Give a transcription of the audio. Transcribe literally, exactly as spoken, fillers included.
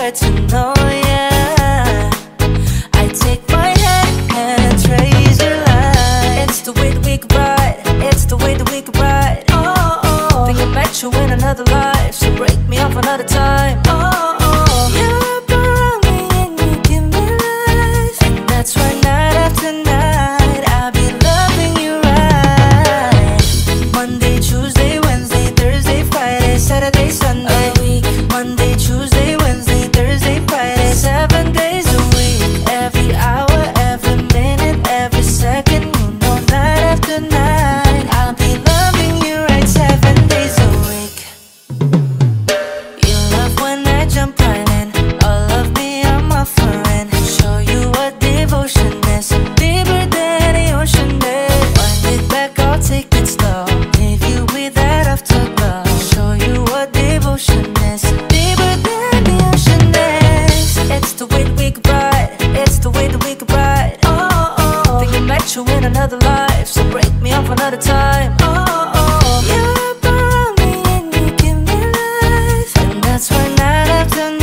good to know, yeah. I take my hand and raise your light. It's the way that we could ride, it's the way that we could ride. Oh, oh, think I met you in another life, so break me off another time. Oh, oh, you wrap around me and you give me life, and that's why night after night I'll be loving you right. Monday, Tuesday, Wednesday, Thursday, Friday, Saturday, Sunday. A week. Monday, Tuesday, Wednesday, Thursday, Friday, seven days a week. Every hour, every minute, every second, you know, night after night I'll be loving you right seven days a week. You love when I jump right in, all of me I'm offering. Show you what devotion is, deeper than the ocean is. Wind it back, I'll take it slow, leave you with that afterglow. Show you what devotion is, deeper than the ocean is. It's the way that we could ride, it's the way that we could ride. Oh, oh, oh. Think I met you in another life, so break me off another time. Oh, oh, you wrap around me and you give me life, and that's why night after night